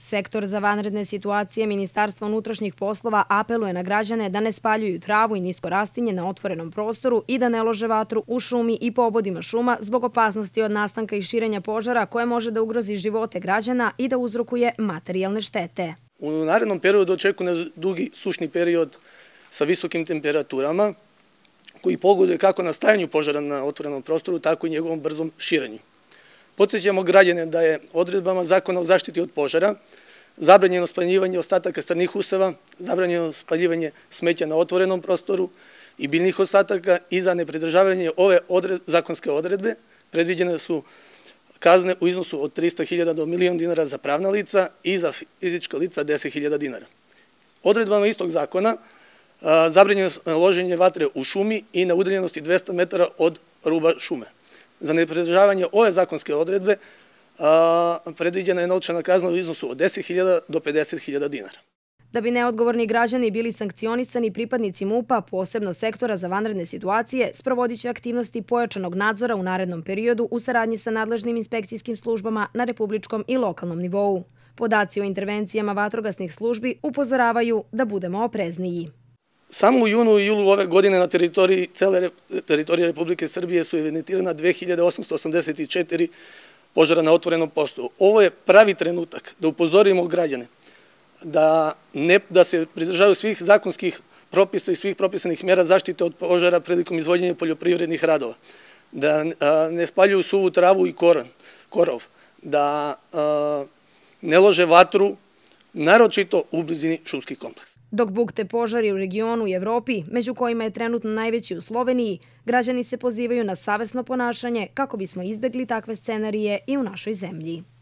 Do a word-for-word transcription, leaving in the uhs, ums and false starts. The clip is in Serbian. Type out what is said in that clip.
Sektor za vanredne situacije Ministarstva unutrašnjih poslova apeluje na građane da ne spaljuju travu i nisko rastinje na otvorenom prostoru i da ne lože vatru u šumi i pobodima šuma zbog opasnosti od nastanka i širenja požara koje može da ugrozi živote građana i da uzrokuje materijalne štete. U narednom periodu očekuje nas dugi sušni period sa visokim temperaturama koji pogoduje kako nastajanju požara na otvorenom prostoru, tako i njegovom brzom širenju. Podsjećamo građane da je odredbama Zakona o zaštiti od požara zabranjeno spaljivanje ostataka strnih useva, zabranjeno spaljivanje smeća na otvorenom prostoru i biljnih ostataka i za nepridržavanje ove zakonske odredbe predviđene su kazne u iznosu od trista hiljada do milion dinara za pravna lica i za fizička lica deset hiljada dinara. Odredbama istog zakona zabranjeno je loženje vatre u šumi i na udaljenosti dvesta metara od ruba šume. Za nepridržavanje ove zakonske odredbe predviđena je novčana kazna u iznosu od deset hiljada do pedeset hiljada dinara. Da bi neodgovorni građani bili sankcionisani, pripadnici MUP-a, posebno sektora za vanredne situacije, sprovodit će aktivnosti pojačanog nadzora u narednom periodu u saradnji sa nadležnim inspekcijskim službama na republičkom i lokalnom nivou. Podaci o intervencijama vatrogasnih službi upozoravaju da budemo oprezniji. Samo u junu i julu ove godine na teritoriji cele teritorije Republike Srbije su evidentirana dve hiljade osamsto osamdeset četiri požara na otvorenom prostoru. Ovo je pravi trenutak da upozorimo građane da se pridržavaju svih zakonskih propisa i svih propisanih mjera zaštite od požara prilikom izvođenja poljoprivrednih radova, da ne spaljuju suvu travu i korov, da ne lože vatru, naročito u blizini šumskih kompleksa. Dok bukte požari u regionu i Evropi, među kojima je trenutno najveći u Sloveniji, građani se pozivaju na savesno ponašanje kako bismo izbegli takve scenarije i u našoj zemlji.